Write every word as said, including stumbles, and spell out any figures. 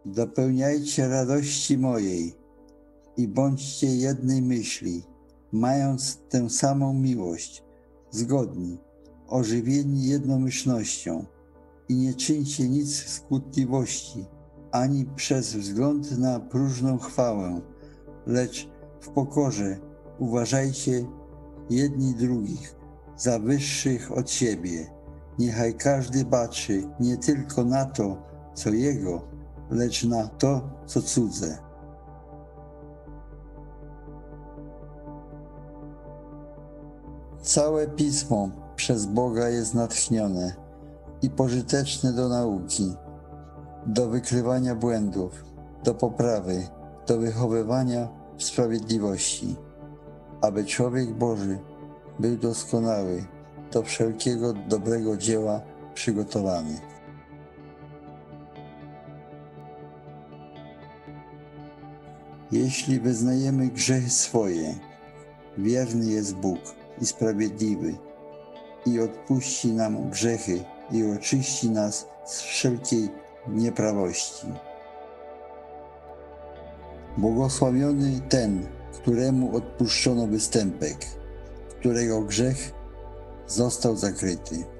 Dopełniajcie radości mojej i bądźcie jednej myśli, mając tę samą miłość, zgodni, ożywieni jednomyślnością i nie czyńcie nic z kłótliwości, ani przez wzgląd na próżną chwałę, lecz w pokorze uważajcie jedni drugich za wyższych od siebie. Niechaj każdy baczy nie tylko na to, co jego, lecz na to, co cudze. Całe Pismo przez Boga jest natchnione i pożyteczne do nauki, do wykrywania błędów, do poprawy, do wychowywania w sprawiedliwości, aby człowiek Boży był doskonały, do wszelkiego dobrego dzieła przygotowany. Jeśli wyznajemy grzechy swoje, wierny jest Bóg i sprawiedliwy i odpuści nam grzechy i oczyści nas z wszelkiej nieprawości. Błogosławiony ten, któremu odpuszczono występek, którego grzech został zakryty.